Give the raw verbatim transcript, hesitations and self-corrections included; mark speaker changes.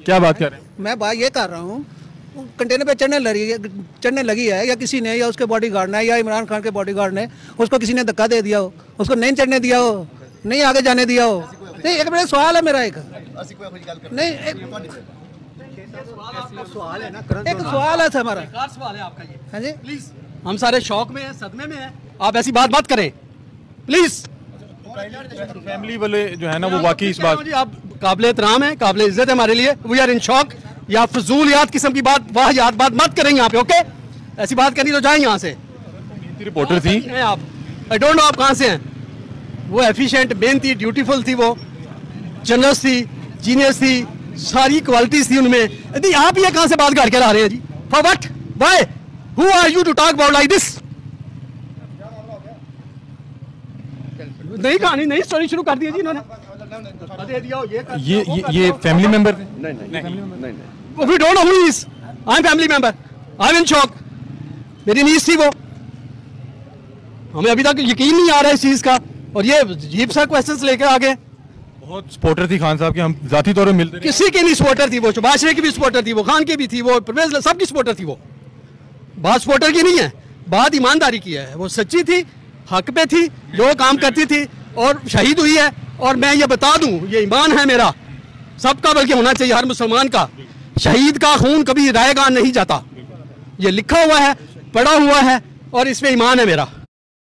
Speaker 1: کیا بات کر رہے ہیں؟
Speaker 2: میں بات یہ کر رہا ہوں کنٹینر پہ چڑھنے لگی چڑھنے لگی ہے یا کسی نے یا اس کے باڈی گارڈ نے یا عمران خان کے باڈی گارڈ نے اس کو کسی نے دھکا دے دیا ہو, اس کو نہیں چڑھنے دیا ہو, نہیں آگے جانے دیا ہو. نہیں ایک بڑا سوال ہے میرا, ایک نہیں ایک سوال ہے ہمارا. ہاں جی
Speaker 3: پلیز ہم سارے شوق میں ہیں, صدمے میں ہیں, آپ ایسی بات مت کریں پلیز.
Speaker 1: فیملی والے جو ہے نا وہ واقعی اس بات
Speaker 3: آپ قابل احترام ہیں, قابل عزت ہے ہمارے لیے. وی آر ان شوق. یا فضولیات قسم کی بات واہیات بات مت کریں یہاں پہ, اوکے؟ ایسی بات کرنی تو جائیں یہاں سے.
Speaker 1: رپورٹر تھی
Speaker 3: آپ, آئی ڈونٹ نو آپ کہاں سے ہیں. وہ ایفیشینٹ محنتی ڈیوٹیفل تھی, وہ جنرس تھی, جینیس تھی, ساری کوالٹیز تھی ان میں. آپ یہ کہاں سے بات کر کے لا رہے ہیں جی؟ For what, why, who are you to talk about like this? نہیں کہانی نہیں اسٹوری شروع کر دی جی انہوں نے.
Speaker 1: یہ یہ فیملی ممبر تھے.
Speaker 3: We don't know who he is. I'm family member. I'm in shock. میری نیز تھی وہ. ہمیں ابھی تک یقین نہیں آ رہا ہے اس چیز کا, اور یہ عجیب سا کوسچنس لے کے آگے.
Speaker 1: بہت سپورٹر تھی خان صاحب کی, ہم ذاتی طور پہ ملتے رہے.
Speaker 3: کسی کی نہیں سپورٹر تھی وہ, شباز شریف کی بھی سپورٹر تھی وہ, خان کی بھی تھی وہ, پرویز سب کی سپورٹر تھی وہ. بات سپورٹر کی نہیں ہے, بات ایمانداری کی ہے. وہ سچی تھی, حق پہ تھی, جو کام کرتی تھی, اور شہید ہوئی ہے. اور میں یہ بتا دوں, یہ ایمان ہے میرا سب کا, بلکہ ہونا چاہیے ہر مسلمان کا, شہید کا خون کبھی رائے گاں نہیں جاتا. یہ لکھا ہوا ہے, پڑھا ہوا ہے, اور اس پہ ایمان ہے میرا.